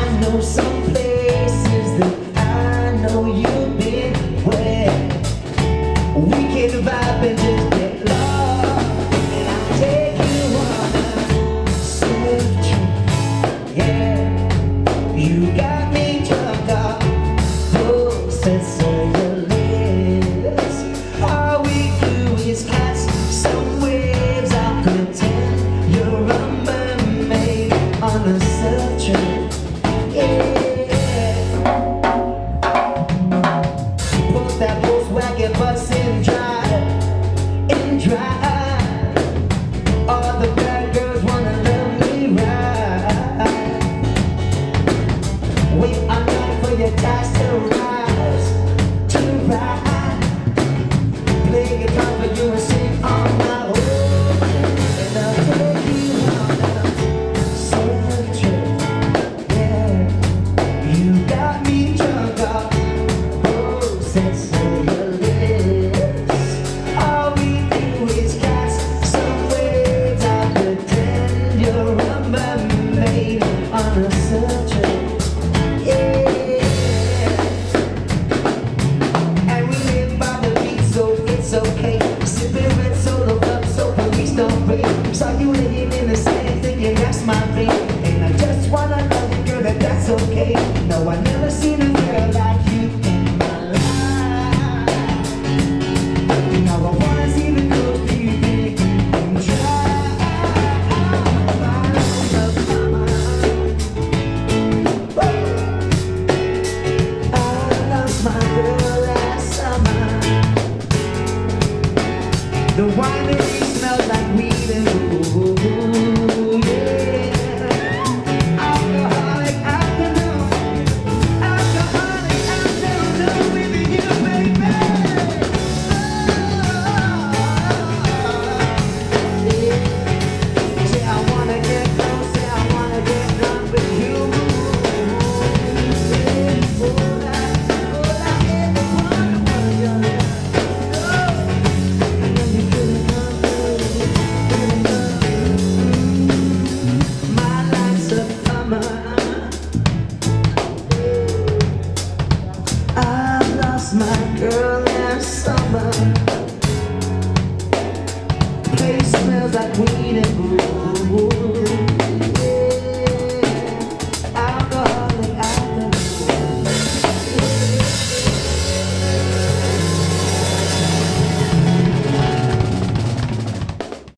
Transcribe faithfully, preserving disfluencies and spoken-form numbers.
know some places that I know you've been, where we can vibe and just get lost, and I'll take you on a surf trip. Yeah, you got me drunk off both sets of your lips. All we do is catch some waves. I'll pretend you're a mermaid on a surf trip. That Volkswagen bus and drive, and drive. All the bad girls wanna love me right. Wait all night for your tires to rise, to ride. Play guitar for you and sing on my own, and I'll take you on a surf trip. Yeah, you got me drunk off both sets. Saw you laying in the sand thinking that's my thing, and I just wanna love you, girl, that that's okay. No, I never seen a girl like you in my life. Now I wanna see the ghost, do you think you can try? I lost my girl last summer. The winery smells like weed and ooh, yeah. Alcoholic afternoon, alcoholic afternoon with you, baby. Oh, yeah. Say I wanna get close, say I wanna get drunk with you. Yeah. Oh, I, oh, I get the one, one, young. I lost my girl last summer.